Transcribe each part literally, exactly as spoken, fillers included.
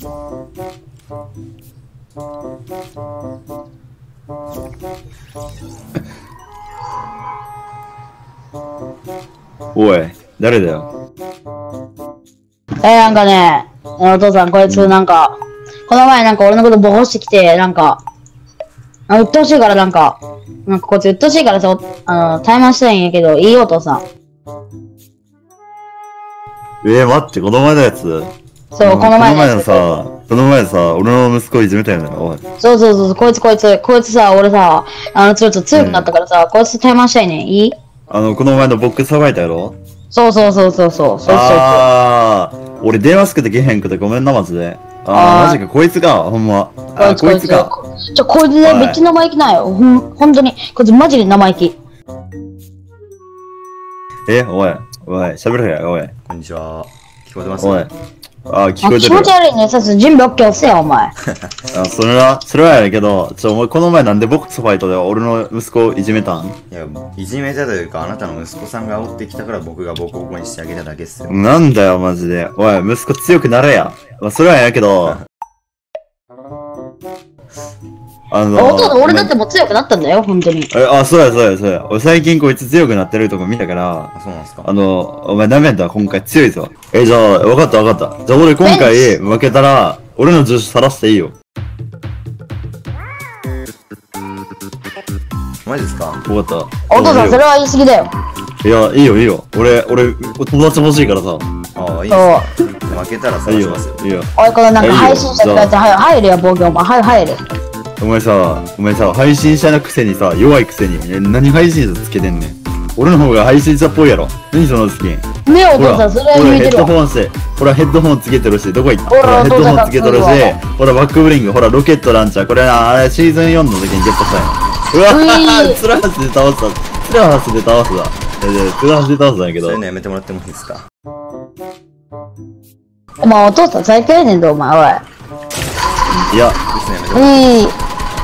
おい、誰だよ。 えー、なんかね、お父さんこいつなんか、この前なんか俺のことボコしてきて、なんか、あ、うっとうしいからなんか、なんかこいつうっとうしいからさ、あの、怠慢したいんやけど、いいお父さん。 えー、待って、この前のやつ。 そう、この前のやつ。この前のさ、この前さ、俺の息子いじめたよね、おい。 そうそうそう、こいつこいつ、こいつさ、俺さ、あの、ちょっと強くなったからさ、こいつ怠慢したいねん、いい？ あの、この前のボックスさばいたやろ？ そうそうそうそうそう、そうそうそう。 あー、俺電話すくてけへんくてごめんな、マジで。あー、マジか、こいつか、ほんま。あ、こいつか。 ちょ、こいつね、めっちゃ生意気なんよ。ほん、ほんとに。こいつマジで生意気。 え、おい、おい、喋れよ、おい。 こんにちは。聞こえてます？ おい。あ、聞こえてるよ。 気持ち悪いね、さす、準備 OK 押せよ、お前。 あ、それは、それはやけど、ちょ、お前この前なんでボックスファイトで俺の息子をいじめたん？ いや、いじめたというか、あなたの息子さんが追ってきたから僕がボコボコにしてあげただけっすよ。 なんだよ、マジで。おい、息子強くなれや。まあ、それはやけど、あのー、 お父さん、俺だってもう強くなったんだよ、ほんとに。 え、あ、そうや、そうや、そうや。俺最近こいつ強くなってるとこ見たから、 あ、そうなんすか？ あの、お前ダメだ、今回強いぞ。え、じゃあ、わかったわかった。じゃあ俺今回負けたら、俺の住所晒していいよ。 マジですか？ わかった。 お父さん、それは言い過ぎだよ。 いや、いいよ、いいよ。俺、俺、友達欲しいからさ。 ああ、いいっすね。負けたらいいよ探しますよ。、 いいよ。 おい、このなんか配信者ってやつ、はい、入れよ、暴言、お前、はい、入れ。 お前さ、お前さ、配信者のくせにさ、弱いくせに、え何配信者つけてんねん。俺の方が配信者っぽいやろ。何そのスキン。 ねえ、おほら、 父さん、それはほらヘッ言えてるわ。 ドホンして、ほらヘッドホンつけてるし、どこ行った？ ほらほらヘッドホンつけてるしお父さんかっこいい、 ほらバックブリング、ほらロケットランチャー、これな、あれシーズンよんの時にゲットしたんや。うわういぁ、ツラハスで倒した。ツラハスで倒すだ。え、で、ツラハスで倒すんやけど。 そういうのやめてもらってもいいですか？ お前、お父さん、最低やねんで、お前、おい。 いや、 ですね、やめてもらって。 いい。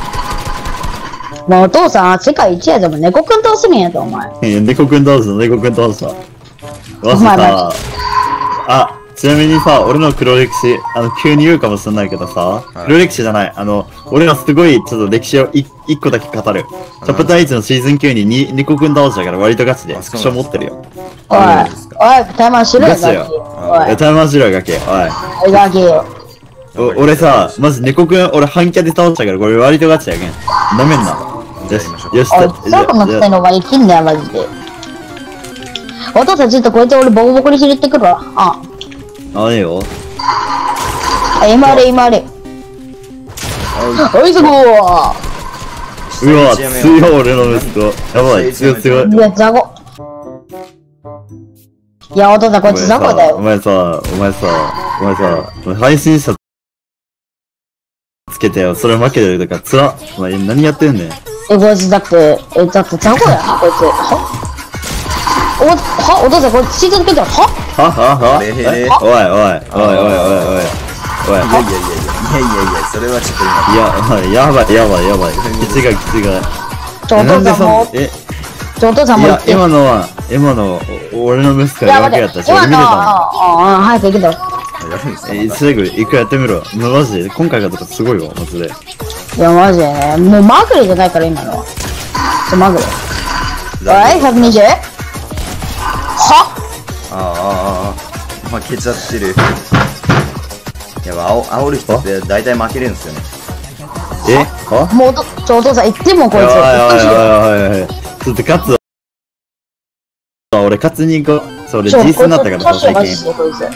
もうお父さん、世界一やでも猫くん倒すんやと、お前。 いや猫くん倒すの、猫くん倒した。わしお前さ、あ、ちなみにさ、俺の黒歴史、あの、急に言うかもしれないけどさ、 い黒歴史じゃない、あの、俺のすごい、ちょっと歴史をい一個だけ語る。チャプターいちのシーズンきゅうにに猫くん倒したから割とガチで、 あそうスクショ持ってるよ。 おい、おい、タイマーしろよ、 ガチだよガキ。 え、タイマーしろよ、ガキ。 おい、ガキ。 おい。お俺さ、マジ猫くん、俺半キャで倒したから、これ割とガチやけん。ダメんな。よし、よし、 おい、 じゃそこのくせにお前生きんだよ、マジで。お父さん、ちょっとこいつ俺ボコボコにしてってくるわ。あ、 あ、いいよ。 あ、今あれ、今あれ。おい、そこうわ、強い、俺の息子。やばい、強い強い。 いや、ザコ。いや、お父さん、こいつザコだよ。 お前さ、お前さ、お前さ、お前配信者つけてよ、それ負けてるとか、つら。お前何やってんねん。 え、こいつだって、え、だってザコやな、こいつ。はお、はお父さん、こいつシーズンつけてる。ははははえへへえおいおい、おいおいおいおいおい。おい、 いやいやいやいやいやいや、それはちょっと今。 いや、おいやばいやばいやばい。気違い気違い。 ちょ、お父さんも、 え、 ちょ、お父さんいや、 も言って。 今のは、今の、お俺の息子いや、 が負待って、 けやったし、俺今の、 見れたああ、あ早く行けと。 やるんですか？ もん。え、すぐ、一回やってみろ。もうマジで、今回がとかすごいわ、マジで。 いや、マジでね。もうまぐれじゃないから、今のは。ちょ、まぐれ。おい、ひゃくにじゅう? はああ、ああ、ああ、負けちゃってる。やば、あお、煽る人って大体負けるんですよね。 えはもうおと、ちょ、お父さん、言ってもこいつ。 おいおいおいおかしいよおいおいおい。ちょっと勝つわ。俺勝ちに行こう。そう、俺ちょ G スになったからさ、最マジ近。 でこいつ。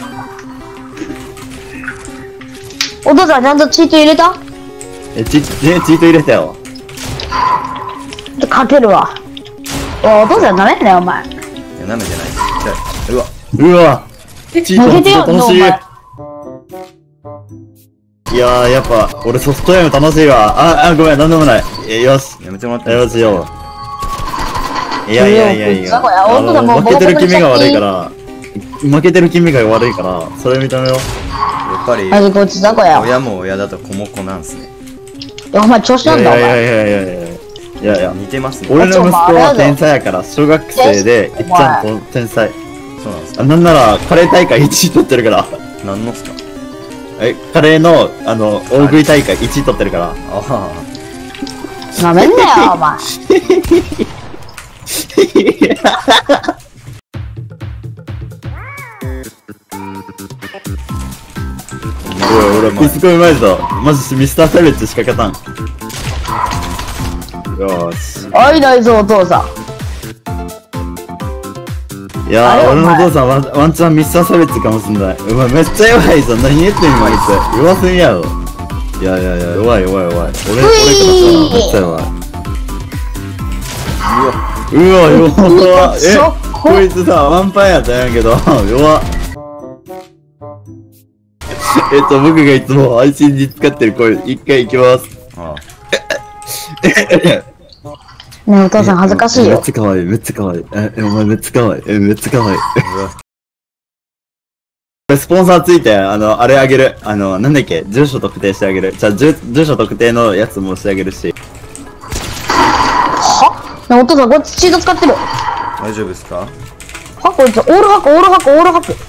お父さん、ちゃんとチート入れた？ え、チ、ね、チート入れたよ。 で、かけるわ。おお父さん、ダメだよ、お前。 いや、舐めてない。じゃあうわ、 うわチート負けてよ、 楽しい。 お前。 いやー、やっぱ、俺ソフトゲーム楽しいわ。あ、あ、ごめん、なんでもない。え、よし。 やめてもらっていいですか？ よしよ。いやいやいやいや。 そうやあお父さんもうの負けてるボコボコにしちゃっていい君が悪いから、負けてる君が悪いから、それ認めよう。 やっぱり、 マジこいつ雑魚やわ。い親も親だと子も子なんすね。 や、お前調子いなんだ、おやいやい前。 やいやいやいや。いやいや。 似てますね。 俺の息子は天才やから、小学生で、いっちゃんと天才。 そうなんですか？ あ、なんなら、カレー大会いちい取ってるから。 何のっすか？ え、カレーの、あの、大食い大会いちい取ってるから。 ああ。 なめんなよ、お前。 おい、俺、ピスコうまいぞ。マジミスターサイレッジしか勝たん。よーし。 おい、ないぞ、お父さん。 いやー、 あれ俺のお父さんワンワンチャンミスターサイレッジかもしんない。お前めっちゃ弱いぞ。何言ってんの、あいつ。弱すぎやろ。いやいやいや、弱い弱い弱い。俺、俺からしたらめっちゃ弱い。うわ、弱っ。え、こいつさ、ワンパンやったんやけど、弱っ。えっと、僕がいつも配信に使ってる声、一回行きます。 あねえ、お父さん恥ずかしいめっよ。 ちゃ可愛い、めっちゃ可愛い。え、えお前めっちゃ可愛い。え、めっちゃ可愛い。スポンサーついて、あの、あれあげる。あの、なんだっけ、住所特定してあげる。じゃあ、住住所特定のやつもしてあげるし。 はねえ、お父さん、こいつチート使ってる。 大丈夫ですか？ はこいつ、オールハック、オールハック、オールハック。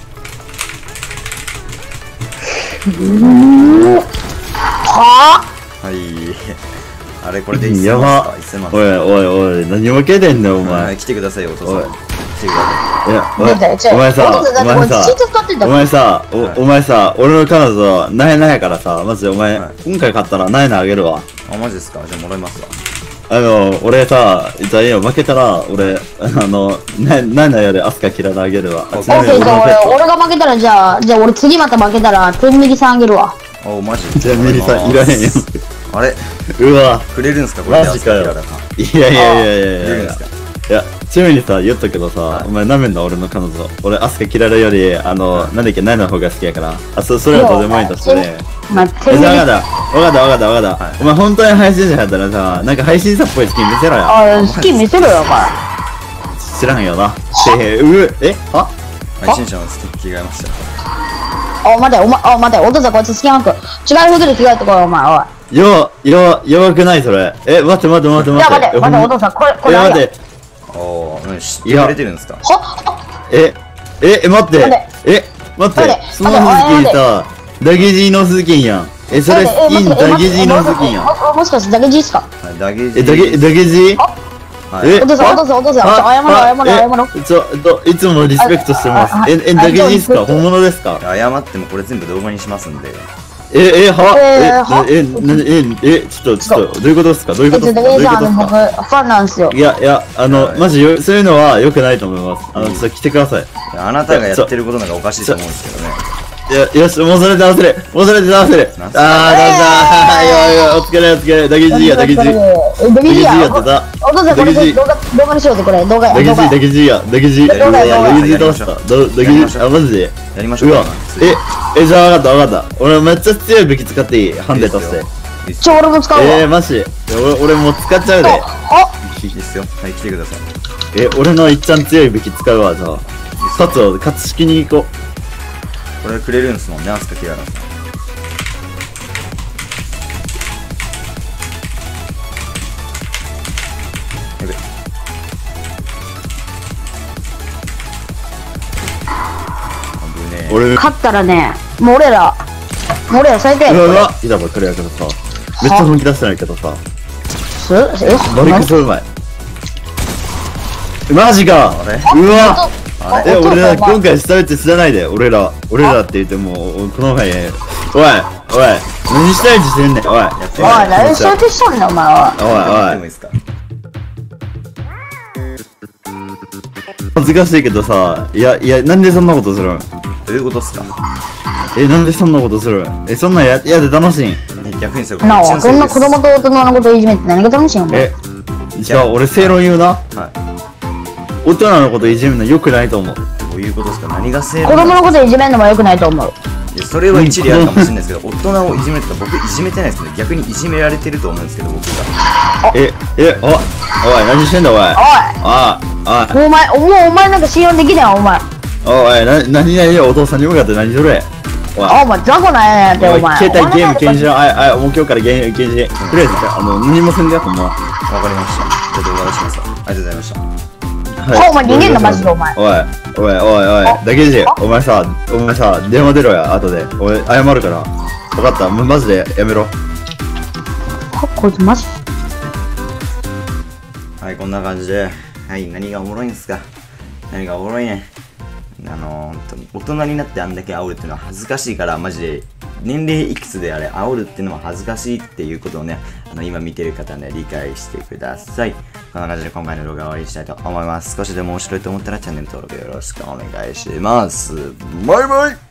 はぁはい。あれ、これでいっせんや万ばですか？いっせんまんおいおいおい、何負けてんだよ、おは前。 い、来てくださいよ、お父さん。 おい来てくださいや、おい出たよ違うお前さ、 お父さんだお前さってこいつチート使ってんだおもん前さ、 はいおお前さ、俺の彼女、なえなやからさ、マジでお前はい、 今回勝ったらなえなあげるわ。 い。あ、マジですか？じゃあもらいますわ。 あの、俺さ、じゃあいいよ、負けたら、俺、あの、な、なんだよでアスカ切らであげるわ。 オッちなみにオッケー、じゃあ俺のペット俺、俺が負けたら、じゃあ、じゃあ俺次また負けたら、天ミリさんあげるわ。 お、マジじゃあミリさんいらへんよ。 あれうわ、 くれるんすか？これでマジかよアスカキララさん。 いやいやいやいくれやいやるんすか？ いや、ちなみにさ、言ったけどさ、お前なめんな、俺の彼女。俺、アスカ切られより、あの、なんだっけ、ナイの方が好きやから。あ、そ、それはどうでもいいとしてね。 お前、 え、 天ミリじゃあわかった。わかったわかったわかった。 はいお前本当に配信者やったらさ、なんか配信者っぽいスキン見せろよ。 あ、好き見せろよ、お前。 知らんよな。え、う、えは配信者のステッキ違いましたよ。 お、待て、お前、お、待て、お父さんこいつ好きな服。違う服で着替えてこい、お前、おい。 よ、よ、弱くないそれ。え、待って待って待っていや、 待って。 待て、待て、お父さん、これ、こえ、 れ何や。 待って。 おー、うん、知っていやくれてるんですか？ ははえ、え、え、待って待て。 え、待って待て。 そのスキンさ、ダゲジーのスキンやん。え、それスキンダゲジーのスキンやん。 ん。もしかしてダゲジーっすか？ はい、ダゲジえ、ダゲ、ダゲジーはい。 えお父さん、お父さん、お父さん、 あ謝ろう、謝ろう、謝ろう。 えちょ、と、いつもリスペクトしてますああ。 え、え、 あダゲジーっすかあ本物ですか謝ってもこれ全部動画にしますんで。 え、え、はえーはえ、え、なえ、え、ちょっと、ちょっと、どういうことですかどういうえっと、 ことですかどういうダゲジーさん、あの、僕、 ことですかファンなんですよ。 いや、いや、あの、 はいマジよ、そういうのは良くないと思います。あの、ちょっと来てください。 あなたがやってることなんかおかしいと思うんですけどね。 いや、よし、もうそれで合わせる。もうそれで合わせる。あー、 なんすかダメだー。いやいや、お疲れお疲れ。ダゲジーや、ダゲジー。 えダゲジーや。 ダゲジーやってたお父さん、これダゲジー動画、動画にしようぜ、これ。動画や、 ダゲジー、 動画や。 ダゲジーや、ダゲジー。 動画や動画やダゲジー倒した。ダダゲジー、あ、マジで。 やりましょうかうわ。え、え、じゃあ分かった分かった。俺めっちゃ強い武器使っていいハンデとして。 いいっすちょ、 よ。 俺も使うわ。 えー、マジ。俺、俺もう使っちゃうで。 あ、 いいっすよ。はい、来てください。 え、俺のいっちゃん強い武器使うわ、じゃあ。勝つを、勝つ式に行ここれくれるんすもんね、アスカキララさん。やべ。危ねう。俺、う勝ったらね、もう俺ら、もう俺ら最低やで、これ。 わうわ、いたばっかりやけどさ。めっちゃ本気出してないけどさ。 すえ、 バリクソうまい。マジかあれうわあえ、 お父さん俺ら、 お前今回下打ち知らないで、俺ら、俺らって言っても、この前、おい、おい、何下打ちしてんねん、おい。 やっておい、 みよ何しようとしたんだよ、お前は。 おい、おいやってもいいっ。すか？ 恥ずかしいけどさ、いや、いや、なんでそんなことするんどういうことっすか？ え、なんでそんなことするんえ、そんなんや、やで楽しいんえ逆にそれなあ、こんな子供と大人のこといじめて何が楽しいのお前。 え、じゃあ俺正論言うな。 は大人のこといじめるの良くないと思う。 い。どういうことっすか？何が正論子供なんですか？ のこといじめるのも良くないと思う。 いやそれは一理あるかもしれないですけど、大人をいじめるとか僕いじめてないですけど、逆にいじめられてると思うんですけど、僕が。 え、え、おい、おい、何してんだおい。 おいああ、 お前、おもうお前なんか信用できねえわ、お前。 おい、な、何々お父さんに向かって何それおい。 あ、お前、雑魚なんやねんって、お前。 携帯ゲーム禁止止。 の、あい、あい、もう今日からゲーム禁止。とりあえず、あの、何もせんでや、ほんま。 わかりました。じゃあ動画出しますわ。ありがとうございました。 お前逃げんのマジでお前。 おい、おい、おい、おい、だけじお前さ、お前さ、電話出ろや、後で。俺、謝るから。分かった、マジでやめろ。 こいつマジはい、こんな感じで。はい、何がおもろいんすか？何がおもろいね。あのー、本当に大人になってあんだけ煽るっていうのは恥ずかしいから、マジで、年齢いくつであれ、煽るっていうのは恥ずかしいっていうことをね、あの、今見てる方ね、理解してください。こんな感じで今回の動画を終わりにしたいと思います。少しでも面白いと思ったらチャンネル登録よろしくお願いします。バイバイ。